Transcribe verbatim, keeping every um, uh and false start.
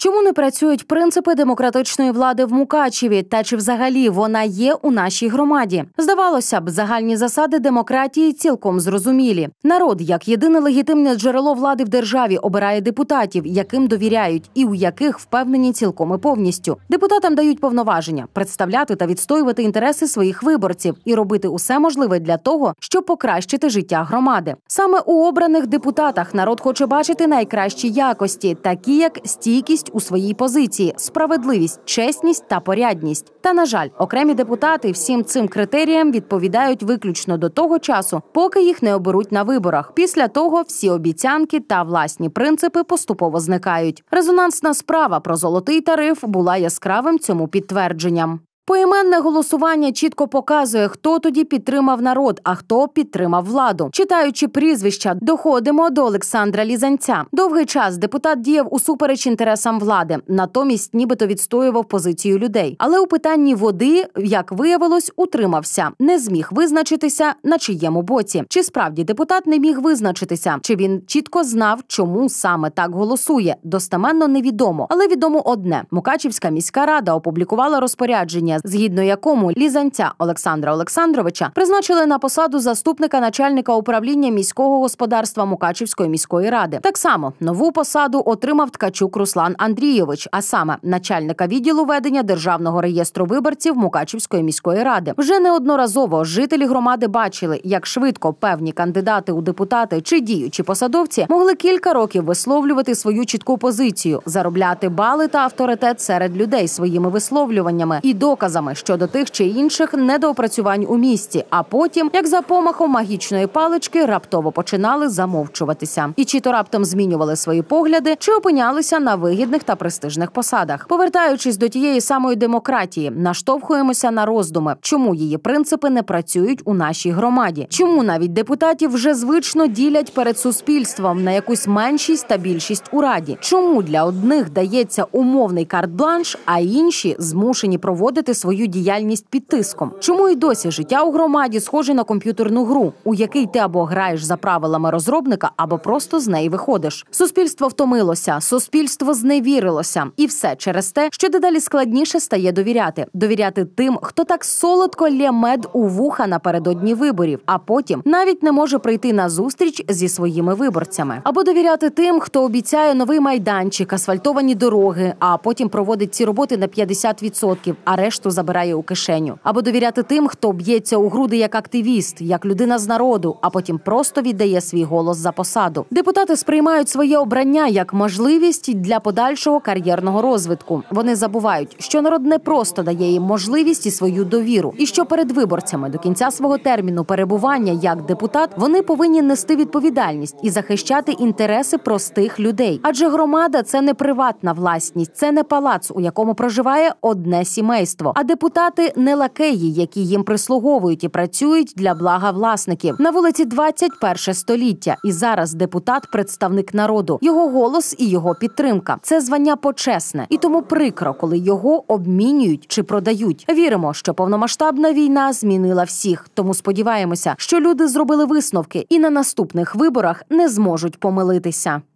Чому не працюють принципи демократичної влади в Мукачеві та чи взагалі вона є у нашій громаді? Здавалося б, загальні засади демократії цілком зрозумілі. Народ, як єдине легітимне джерело влади в державі, обирає депутатів, яким довіряють і у яких впевнені цілком і повністю. Депутатам дають повноваження представляти та відстоювати інтереси своїх виборців і робити усе можливе для того, щоб покращити життя громади. Саме у обраних депутатах народ хоче бачити найкращі якості, такі як стійкість у своїй позиції, справедливість, чесність та порядність. Та, на жаль, окремі депутати всім цим критеріям відповідають виключно до того часу, поки їх не оберуть на виборах. Після того всі обіцянки та власні принципи поступово зникають. Резонансна справа про золотий тариф була яскравим цьому підтвердженням. Поіменне голосування чітко показує, хто тоді підтримав народ, а хто підтримав владу. Читаючи прізвища, доходимо до Олександра Лізанця. Довгий час депутат діяв усупереч інтересам влади, натомість нібито відстоював позицію людей. Але у питанні води, як виявилось, утримався. Не зміг визначитися, на чиєму боці. Чи справді депутат не міг визначитися? Чи він чітко знав, чому саме так голосує? Достеменно невідомо. Але відомо одне. Мукачівська міська рада опублікувала розпорядження, згідно якому Лізанця Олександра Олександровича призначили на посаду заступника начальника управління міського господарства Мукачівської міської ради. Так само нову посаду отримав Ткачук Руслан Андрійович, а саме начальника відділу ведення Державного реєстру виборців Мукачівської міської ради. Вже неодноразово жителі громади бачили, як швидко певні кандидати у депутати чи діючі посадовці могли кілька років висловлювати свою чітку позицію, заробляти бали та авторитет серед людей своїми висловлюваннями і доказами щодо тих чи інших недоопрацювань у місті, а потім, як за помахом магічної палички, раптово починали замовчуватися. І чи то раптом змінювали свої погляди, чи опинялися на вигідних та престижних посадах. Повертаючись до тієї самої демократії, наштовхуємося на роздуми, чому її принципи не працюють у нашій громаді. Чому навіть депутатів вже звично ділять перед суспільством на якусь меншість та більшість у раді. Чому для одних дається умовний карт-бланш, а інші змушені проводити свою діяльність під тиском? Чому і досі життя у громаді схоже на комп'ютерну гру, у якій ти або граєш за правилами розробника, або просто з неї виходиш? Суспільство втомилося, суспільство зневірилося. І все через те, що дедалі складніше стає довіряти. Довіряти тим, хто так солодко лє мед у вуха напередодні виборів, а потім навіть не може прийти на зустріч зі своїми виборцями. Або довіряти тим, хто обіцяє новий майданчик, асфальтовані дороги, а потім проводить ці роботи на п'ятдесят відсотків, а решту забирає у кишеню. Або довіряти тим, хто б'ється у груди як активіст, як людина з народу, а потім просто віддає свій голос за посаду. Депутати сприймають своє обрання як можливість для подальшого кар'єрного розвитку. Вони забувають, що народ не просто дає їм можливість і свою довіру, і що перед виборцями до кінця свого терміну перебування як депутат вони повинні нести відповідальність і захищати інтереси простих людей. Адже громада – це не приватна власність, це не палац, у якому проживає одне сімейство. А депутати – не лакеї, які їм прислуговують і працюють для блага власників. На вулиці двадцять перше століття. І зараз депутат – представник народу. Його голос і його підтримка – це звання почесне. І тому прикро, коли його обмінюють чи продають. Віримо, що повномасштабна війна змінила всіх. Тому сподіваємося, що люди зробили висновки і на наступних виборах не зможуть помилитися.